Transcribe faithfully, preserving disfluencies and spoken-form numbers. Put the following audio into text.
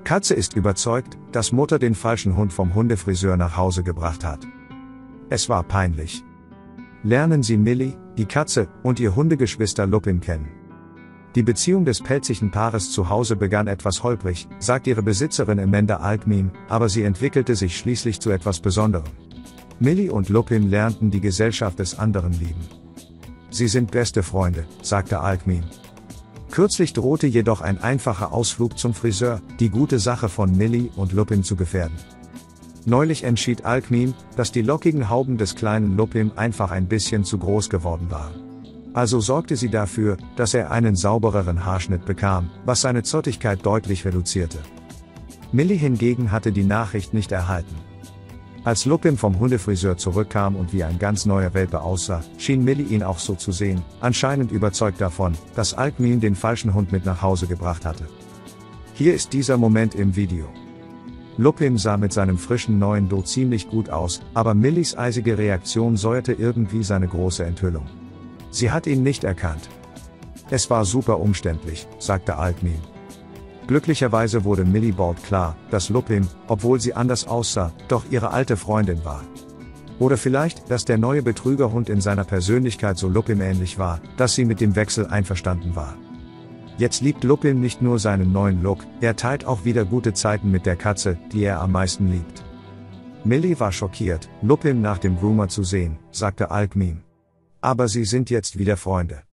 Katze ist überzeugt, dass Mutter den falschen Hund vom Hundefriseur nach Hause gebracht hat. Es war peinlich. Lernen Sie Millie, die Katze, und ihr Hundegeschwister Lupin kennen. Die Beziehung des pelzigen Paares zu Hause begann etwas holprig, sagt ihre Besitzerin Amanda Alkmeen, aber sie entwickelte sich schließlich zu etwas Besonderem. Millie und Lupin lernten die Gesellschaft des anderen lieben. Sie sind beste Freunde, sagte Alkmeen. Kürzlich drohte jedoch ein einfacher Ausflug zum Friseur, die gute Sache von Millie und Lupin zu gefährden. Neulich entschied Alkmeen, dass die lockigen Hauben des kleinen Lupin einfach ein bisschen zu groß geworden waren. Also sorgte sie dafür, dass er einen saubereren Haarschnitt bekam, was seine Zottigkeit deutlich reduzierte. Millie hingegen hatte die Nachricht nicht erhalten. Als Lupin vom Hundefriseur zurückkam und wie ein ganz neuer Welpe aussah, schien Millie ihn auch so zu sehen, anscheinend überzeugt davon, dass Alkmeen den falschen Hund mit nach Hause gebracht hatte. Hier ist dieser Moment im Video. Lupin sah mit seinem frischen neuen Do ziemlich gut aus, aber Millies eisige Reaktion säuerte irgendwie seine große Enthüllung. Sie hat ihn nicht erkannt. Es war super umständlich, sagte Alkmeen. Glücklicherweise wurde Millie bald klar, dass Lupin, obwohl sie anders aussah, doch ihre alte Freundin war. Oder vielleicht, dass der neue Betrügerhund in seiner Persönlichkeit so Lupin ähnlich war, dass sie mit dem Wechsel einverstanden war. Jetzt liebt Lupin nicht nur seinen neuen Look, er teilt auch wieder gute Zeiten mit der Katze, die er am meisten liebt. Millie war schockiert, Lupin nach dem Groomer zu sehen, sagte Alkmeen. Aber sie sind jetzt wieder Freunde.